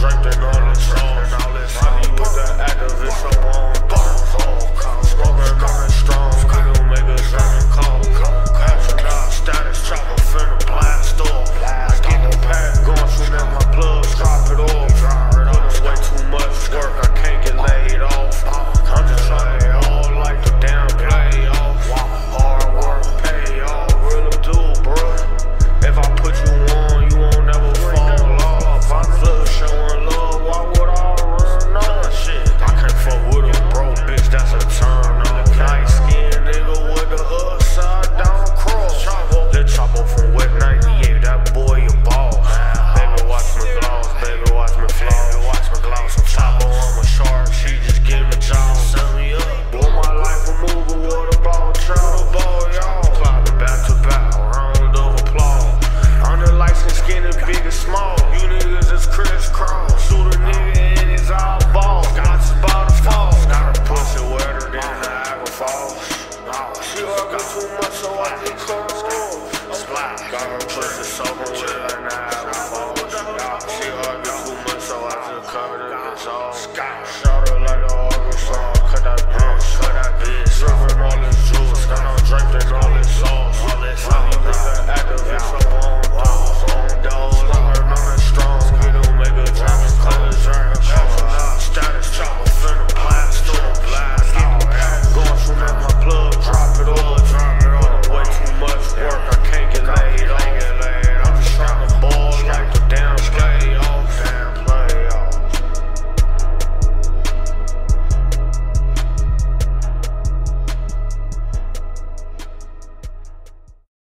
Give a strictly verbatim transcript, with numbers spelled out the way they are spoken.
draped in all this sauce. Honey with the activist, so on balls. Smoking on it strong, we don't make a seven call. Astronaut status, chopper finna blast off. I get the pack going soon as my plugs drop it off. Putting way too much work, I can't get laid off. I'm just trying to all like the damn play off. Hard work, pay off, really do, bro. If I put you on, you won't never fall off. I'm just showing love, why would I run off? I can't fuck with a bro, bitch, that's a turn off. Nice skin nigga with the upside down cross. The chopper from Wet ninety-eight, that boy a boss. Baby, watch me gloss, baby, watch me floss. Watch me gloss, I'm chopper, I'm a shark, she just give me jaws. Set me up, boy, my life a movie, what about travel ball, y'all? Clapping back to back, round of applause. I'm the license skinny, big and small. You niggas is crisscross. Shoot a nigga in his eyeballs. Got you about to fall. Got a pussy wetter than Niagara Falls. She arguing too much, so I just cut her off. Got her pussy soaking with like Niagara Falls. She arguing too much, so I just cut her off. Shot her like an Arkansas. Cut that bitch, cut that bitch. Dripping all this juice, got no draped in